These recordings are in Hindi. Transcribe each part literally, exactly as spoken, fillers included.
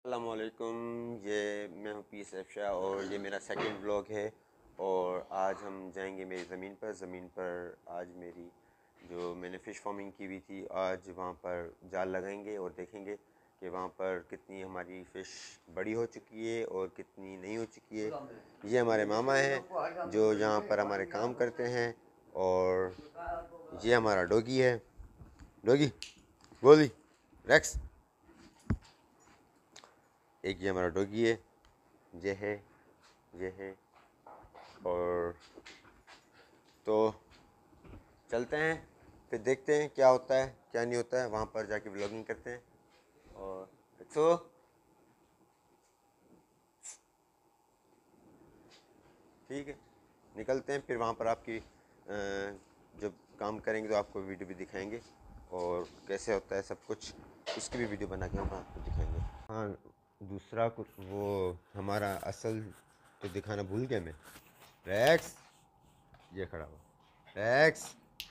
अस्सलामुअलैकुम। ये मैं हूँ पी एस एफ शाह और ये मेरा सेकंड व्लॉग है। और आज हम जाएंगे मेरी ज़मीन पर ज़मीन पर आज मेरी जो मैंने फ़िश फार्मिंग की हुई थी, आज वहाँ पर जाल लगाएंगे और देखेंगे कि वहाँ पर कितनी हमारी फ़िश बड़ी हो चुकी है और कितनी नहीं हो चुकी है। ये हमारे मामा हैं जो यहाँ पर हमारे काम करते हैं। और ये हमारा डॉगी है। डॉगी गोली रेक्स। एक ये हमारा डॉगी है, ये है, ये है। और तो चलते हैं, फिर देखते हैं क्या होता है क्या नहीं होता है। वहाँ पर जाके व्लॉगिंग करते हैं। और तो ठीक है, निकलते हैं। फिर वहाँ पर आपकी अ, जब काम करेंगे तो आपको वीडियो भी दिखाएंगे और कैसे होता है सब कुछ, उसकी भी वीडियो बना के हम आपको दिखाएंगे। हाँ, दूसरा कुछ वो हमारा असल तो दिखाना भूल गया मैं। रैक्स, ये खड़ा हुआ रैक्स।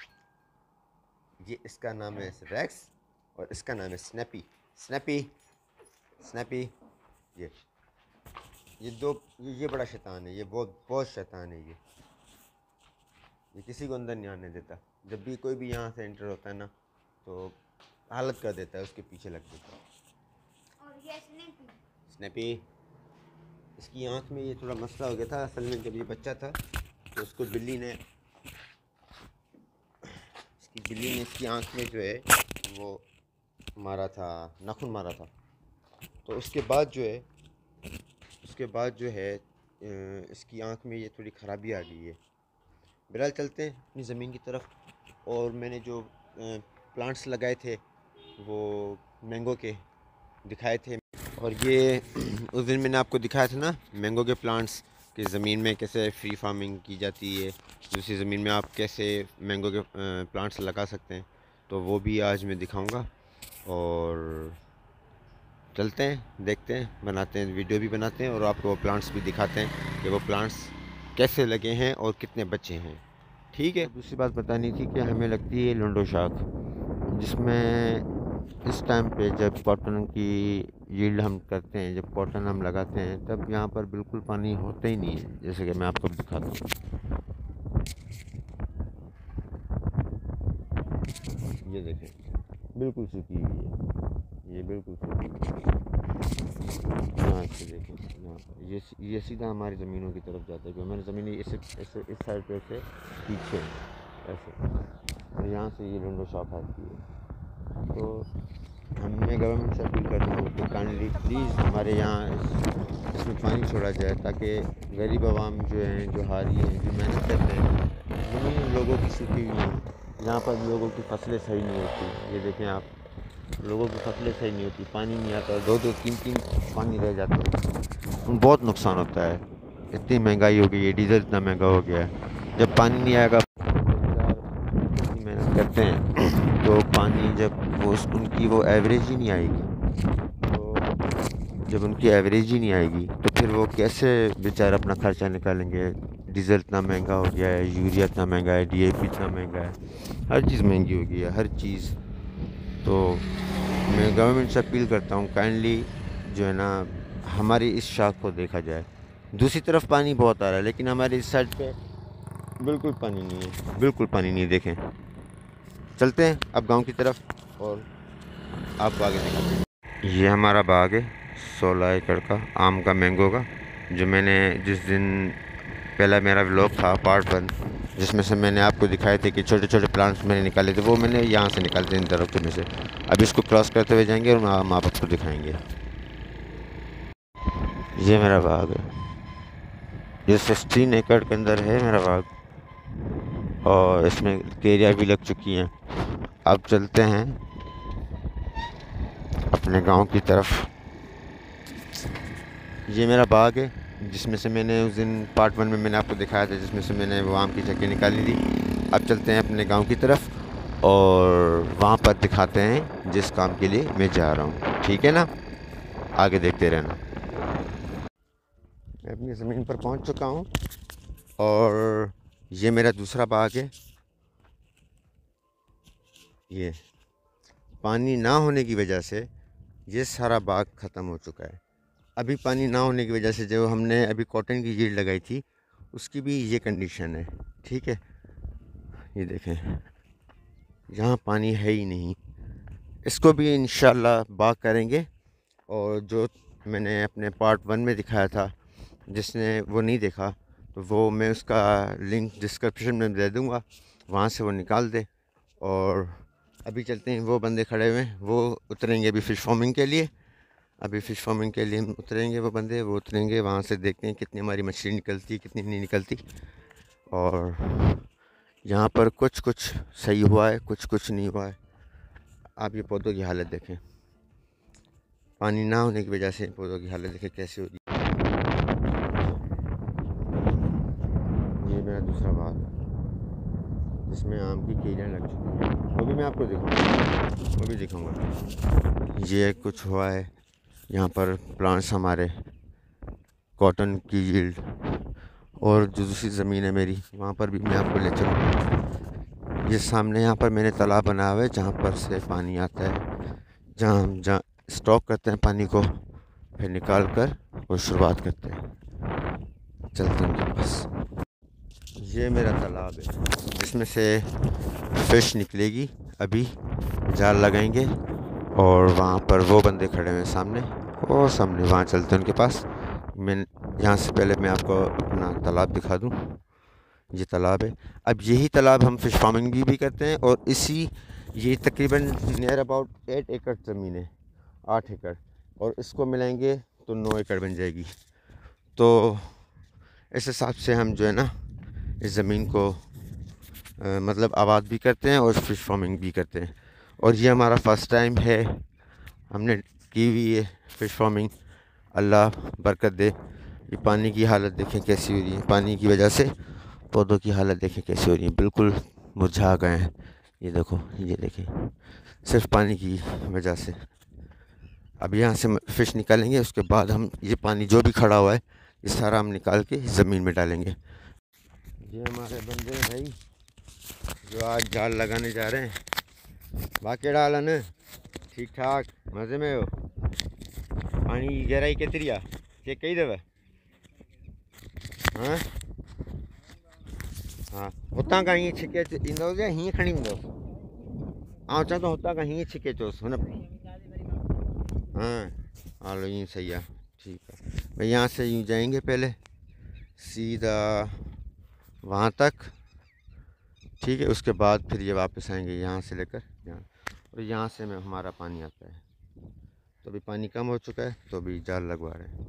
ये इसका नाम है रैक्स और इसका नाम है स्नैपी। स्नैपी स्नैपी ये ये दो ये, ये बड़ा शैतान है। ये बहुत बहुत शैतान है। ये ये किसी को अंदर नहीं आने देता। जब भी कोई भी यहाँ से एंटर होता है ना तो हालत कर देता है, उसके पीछे लग देता है। और ये स्नैपी स्नैपी इसकी आँख में ये थोड़ा मसला हो गया था। असल में जब ये बच्चा था तो उसको बिल्ली ने इसकी बिल्ली ने इसकी आँख में जो है वो मारा था, नाखून मारा था। तो उसके बाद जो है उसके बाद जो है इसकी आँख में ये थोड़ी ख़राबी आ गई है। बहरहाल चलते हैं अपनी ज़मीन की तरफ। और मैंने जो प्लांट्स लगाए थे वो मैंगो के दिखाए थे। और ये उस दिन मैंने आपको दिखाया था ना, मैंगो के प्लांट्स कि ज़मीन में कैसे फ्री फार्मिंग की जाती है, दूसरी ज़मीन में आप कैसे मैंगो के प्लांट्स लगा सकते हैं। तो वो भी आज मैं दिखाऊंगा। और चलते हैं, देखते हैं, बनाते हैं, वीडियो भी बनाते हैं और आपको वो प्लांट्स भी दिखाते हैं कि वो प्लांट्स कैसे लगे हैं और कितने बच्चे हैं। ठीक है। दूसरी बात बतानी थी कि हमें लगती है लुंडो शाख, जिसमें इस टाइम पे जब कॉटन की यील्ड हम करते हैं, जब कॉटन हम लगाते हैं, तब यहाँ पर बिल्कुल पानी होता ही नहीं है। जैसे कि मैं आपको दिखाता हूँ, ये देखें बिल्कुल सूखी हुई है। ये बिल्कुल सूखी हुई है। यहाँ से देखें, यहाँ पर ये ये सीधा हमारी ज़मीनों की तरफ जाता है। जो हमारी ज़मीन इस ऐसे इस साइड पे से पीछे ऐसे, और यहाँ से ये लुंडो शाख आती है। तो मैं गवर्नमेंट से अपील करता हूँ कि काइंडली प्लीज़ हमारे यहाँ इस इसमें पानी छोड़ा जाए, ताकि गरीब आवाम जो हैं, जो हारी हैं, जो मेहनत करते हैं, ज़मीन लोगों की सूखी हुई है। यहाँ पर लोगों की फसलें सही नहीं होती। ये देखें आप, लोगों की फसलें सही नहीं होती, पानी नहीं आता, दो दो तीन तीन पानी रह जाते हैं, बहुत नुकसान होता है। इतनी महंगाई हो गई है, डीज़ल इतना महंगा हो गया है। जब पानी नहीं आएगा, इतनी मेहनत करते हैं तो पानी जब वो उनकी वो एवरेज ही नहीं आएगी, तो जब उनकी एवरेज ही नहीं आएगी तो फिर वो कैसे बेचारा अपना खर्चा निकालेंगे। डीज़ल इतना महंगा हो गया है, यूरिया इतना महंगा है, डी ए पी इतना महंगा है, हर चीज़ महंगी हो गई है, हर चीज़। तो मैं गवर्नमेंट से अपील करता हूँ, काइंडली जो है ना हमारी इस शाख को देखा जाए। दूसरी तरफ पानी बहुत आ रहा है, लेकिन हमारी इस साइड पे बिल्कुल पानी नहीं है, बिल्कुल पानी नहीं है। देखें, चलते हैं अब गांव की तरफ और आपको आगे दिखाते हैं। ये हमारा बाग है, सोलह एकड़ का आम का, मैंगो का। जो मैंने जिस दिन पहला मेरा व्लॉग था पार्ट वन, जिसमें से मैंने आपको दिखाए थे कि छोटे छोटे प्लांट्स मैंने निकाले थे, वो मैंने यहाँ से निकाले थे, इन दरख्तों में से। अब इसको क्रॉस करते हुए जाएंगे और हम आपको दिखाएंगे। ये मेरा बाग है, ये सिक्सटीन एकड़ के अंदर है मेरा बाग, और इसमें केरिया भी लग चुकी हैं। अब चलते हैं अपने गांव की तरफ। ये मेरा बाग है, जिसमें से मैंने उस दिन पार्ट वन में मैंने आपको दिखाया था, जिसमें से मैंने वो आम की चक्की निकाली थी। अब चलते हैं अपने गांव की तरफ और वहाँ पर दिखाते हैं जिस काम के लिए मैं जा रहा हूँ। ठीक है ना, आगे देखते रहना। मैं अपनी ज़मीन पर पहुँच चुका हूँ और ये मेरा दूसरा बाग है। ये पानी ना होने की वजह से ये सारा बाग ख़त्म हो चुका है। अभी पानी ना होने की वजह से जो हमने अभी कॉटन की यील्ड लगाई थी उसकी भी ये कंडीशन है। ठीक है, ये देखें यहाँ पानी है ही नहीं। इसको भी इंशाल्लाह बाग करेंगे। और जो मैंने अपने पार्ट वन में दिखाया था, जिसने वो नहीं देखा तो वो मैं उसका लिंक डिस्क्रिप्शन में दे दूँगा, वहाँ से वो निकाल दे। और अभी चलते हैं, वो बंदे खड़े हुए हैं वो उतरेंगे अभी फ़िश फार्मिंग के लिए। अभी फ़िश फार्मिंग के लिए उतरेंगे वो बंदे, वो उतरेंगे वहाँ से, देखते हैं कितनी हमारी मछली निकलती कितनी नहीं निकलती। और यहाँ पर कुछ कुछ सही हुआ है, कुछ कुछ नहीं हुआ है। आप ये पौधों की हालत देखें, पानी ना होने की वजह से पौधों की हालत देखें कैसी हो रही है। ये मेरा दूसरा बाग जिसमें आम की केलियाँ लग चुकी हैं, वो भी मैं आपको दिखाऊंगा, वो भी दिखाऊंगा। ये कुछ हुआ है यहाँ पर प्लांट्स हमारे, कॉटन की यील्ड। और जो दूसरी ज़मीन है मेरी, वहाँ पर भी मैं आपको ले चलूँगा। ये सामने यहाँ पर मैंने तालाब बनाया हुआ है जहाँ पर से पानी आता है, जहाँ हम जहाँ स्टॉक करते हैं पानी को, फिर निकाल कर और शुरुआत करते हैं। चलते हैं बस। ये मेरा तालाब है जिसमें से फ़िश निकलेगी। अभी जाल लगाएंगे और वहाँ पर वो बंदे खड़े हुए हैं सामने, वो सामने, वहाँ चलते हैं उनके पास। मैं यहाँ से पहले मैं आपको अपना तालाब दिखा दूँ। ये तालाब है। अब यही तालाब हम फ़िश फार्मिंग भी, भी करते हैं। और इसी, ये तकरीबन नियर अबाउट एट एकड़ ज़मीन है, आठ एकड़, और इसको मिलाएंगे तो नौ एकड़ बन जाएगी। तो इस हिसाब से हम जो है ना इस ज़मीन को आ, मतलब आबाद भी करते हैं और फ़िश फार्मिंग भी करते हैं। और ये हमारा फ़र्स्ट टाइम है, हमने की हुई है फ़िश फार्मिंग। अल्लाह बरकत दे। ये पानी की हालत देखें कैसी हो रही है, पानी की वजह से पौधों की हालत देखें कैसी हो रही है, बिल्कुल मुरझा गए हैं। ये देखो, ये देखें, सिर्फ पानी की वजह से। अब यहाँ से फ़िश निकालेंगे, उसके बाद हम ये पानी जो भी खड़ा हुआ है ये सारा हम निकाल के ज़मीन में डालेंगे। ये हमारे बंदे हैं भाई जो आज जाल लगाने जा रहे हैं। बाकी डाला न ठीक ठाक, मज़े में हो। पानी की गहराई कितनी है चेक कही दे। हाँ हाँ, हुतां खां हीअं छिके ईंदो या हीअं खणी वेंदो। आउं चवां थो हुतां खां हीअं छिके चोसि हुन। हाँ हलो यूँ सही है, ठीक है भाई। यहाँ से यूँ जाएंगे पहले सीधा वहाँ तक, ठीक है। उसके बाद फिर ये वापस आएंगे यहाँ से लेकर यहाँ, और यहाँ से में हमारा पानी आता है। तो अभी पानी कम हो चुका है तो अभी जाल लगवा रहे हैं।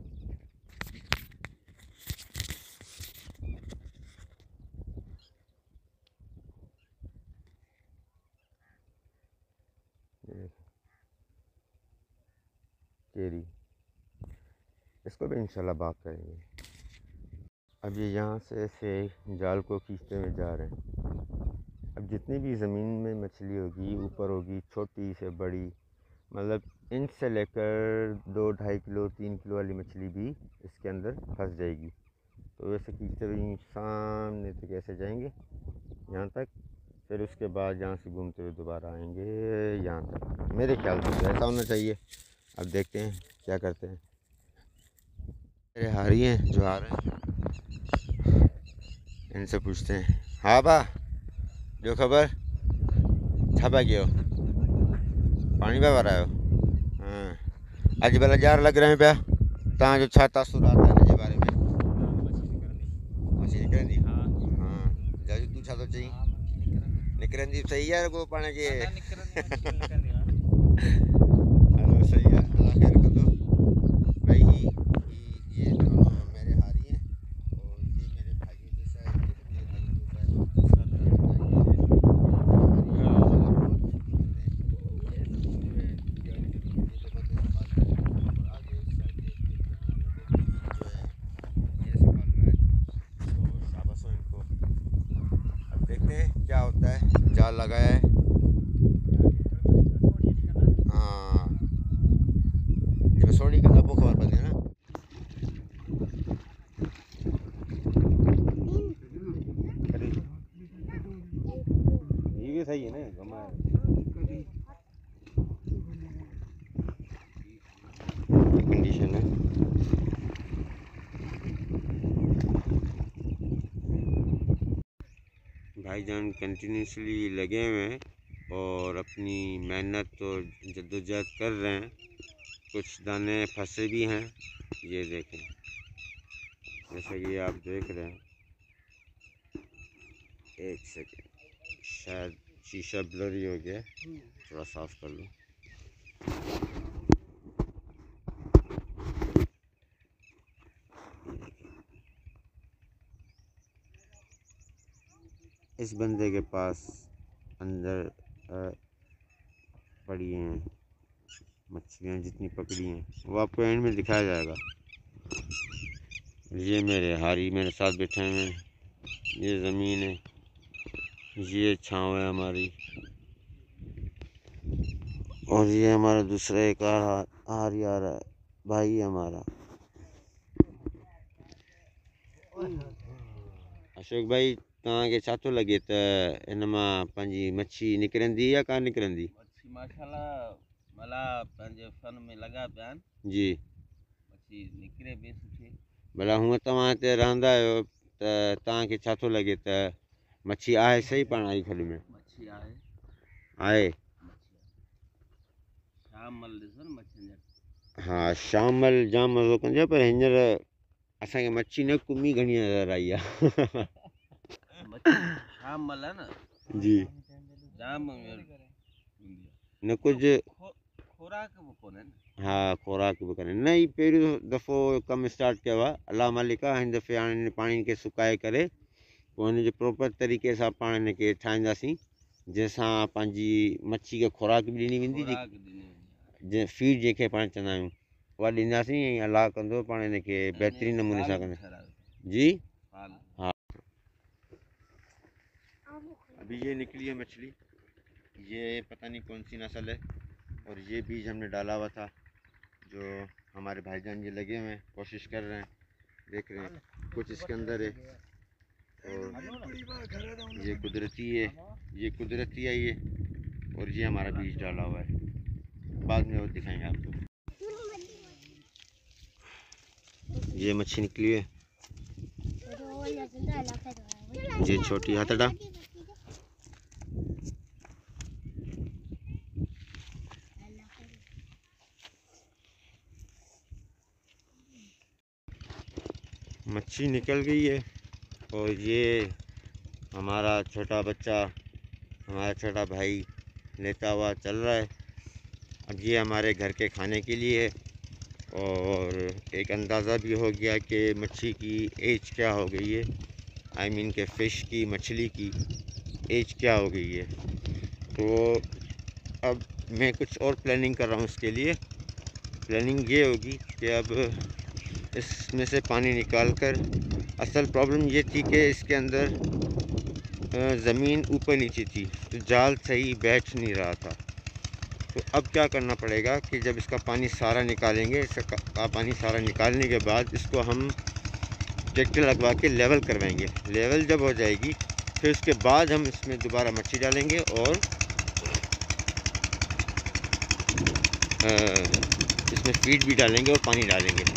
केरी, इसको भी इंशाल्लाह बात करेंगे। अब ये यहाँ से से जाल को खींचते हुए जा रहे हैं। अब जितनी भी ज़मीन में मछली होगी, ऊपर होगी, छोटी से बड़ी, मतलब इंच से लेकर दो ढाई किलो तीन किलो वाली मछली भी इसके अंदर फंस जाएगी। तो वैसे खींचते हुए सामने तक ऐसे जाएंगे यहाँ तक, फिर उसके बाद यहाँ से घूमते हुए दोबारा आएंगे यहाँ तक। मेरे ख्याल से तो ऐसा होना चाहिए। अब देखते हैं क्या करते हैं। मेरे हारी हैं जो आ रहे हैं, इनसे पूछते हैं। हाँ बा जो खबर छापा क्यों पानी पे भरा हो। हाँ अज भला जार लग रहे हैं पिया तव्हां जो छा तासुरात है हिन जे बारे में। मछली निकिरंदी। हाँ जाजू तू छा थो चई। निकिरंदी सही है को पाण खे। हलो सही है, अल्लाह खैर कंदो भाई। ही ये दोनों मेरे हारी हैं और ये मेरे भाइयों जैसा है, ये मेरे भाइयों जैसा है। क्या होता है, जाल लगाया है। हाँ जब सोड़ी का आपको खबर पड़ी है ना। ये भी सही है ना। भाईजान कंटिन्यूसली लगे हुए हैं और अपनी मेहनत और जद्दोजहद कर रहे हैं। कुछ दाने फंसे भी हैं, ये देखें, जैसा कि आप देख रहे हैं। एक सेकेंड, शायद शीशा ब्लरी हो गया, थोड़ा साफ कर लो। इस बंदे के पास अंदर पड़ी हैं मछलियाँ, जितनी पकड़ी हैं वो आपको एंड में दिखाया जाएगा। ये मेरे हारी मेरे साथ बैठे हैं, ये ज़मीन है, ये छाँव है हमारी, और ये हमारा दूसरा एक हारी आ रहा है, भाई हमारा अशोक भाई। तव्हांखे छा थो लॻे त इन मां पंहिंजी मच्छी निकिरंदी या कान निकिरंदी? मच्छी माशाल्लाह मला पंहिंजे फन में लॻा पिया आहिनि जी, मच्छी निकिरे बि सुठी। भला हूअं तव्हां हिते रहंदा आहियो त तव्हांखे छा थो लॻे त मच्छी आहे सही पाण आई खली में? मच्छी आहे आहे शाम महिल ॾिसो न मच्छियुनि जा। हा, शाम महिल जाम मज़ो कंदी आहे, पर हींअर असांखे मच्छी न कुमी घणी नज़र आई आहे। शाम महिल न जी, जाम न कुझु खुराक बि कोन्हे न। हा, खुराक बि कोन्हे न। ही पहिरियों दफ़ो कमु स्टार्ट कयो आहे, अलाह मालिक आहे। हिन दफ़े हाणे पाणी खे सुकाए करे पोइ हिनजे प्रोपर तरीक़े सां पाण हिनखे ठाहींदासीं, जंहिंसां पंहिंजी मच्छी खे खुराक बि ॾिनी वेंदी, जंहिं फीड जंहिंखे पाण चवंदा आहियूं उहा ॾींदासीं। ऐं अलाह कंदो पाण हिनखे बहितरीन नमूने सां कंदासीं। जी हाँ, अभी ये निकली है मछली, ये पता नहीं कौन सी नस्ल है, और ये बीज हमने डाला हुआ था। जो हमारे भाईजान ये लगे हुए हैं, कोशिश कर रहे हैं, देख रहे हैं कुछ इसके अंदर है, और ये कुदरती है, ये कुदरती है ये, और ये हमारा बीज डाला हुआ है। बाद में वो दिखाएंगे आपको। ये मच्छी निकली है, ये छोटी हथड़ा, मच्छी निकल गई है। और ये हमारा छोटा बच्चा, हमारा छोटा भाई लेता हुआ चल रहा है। अब ये हमारे घर के खाने के लिए है, और एक अंदाज़ा भी हो गया कि मच्छी की एज क्या हो गई है, आई मीन के फ़िश की, मछली की एज क्या हो गई है। तो अब मैं कुछ और प्लानिंग कर रहा हूँ इसके लिए। प्लानिंग ये होगी कि अब इसमें से पानी निकाल कर, असल प्रॉब्लम ये थी कि इसके अंदर ज़मीन ऊपर नीचे थी, तो जाल सही बैठ नहीं रहा था। तो अब क्या करना पड़ेगा कि जब इसका पानी सारा निकालेंगे, इसका पानी सारा निकालने के बाद इसको हम ट्रैक्टर लगवा के लेवल करवाएंगे। लेवल जब हो जाएगी फिर उसके बाद हम इसमें दोबारा मच्छी डालेंगे, और इसमें फीड भी डालेंगे और पानी डालेंगे।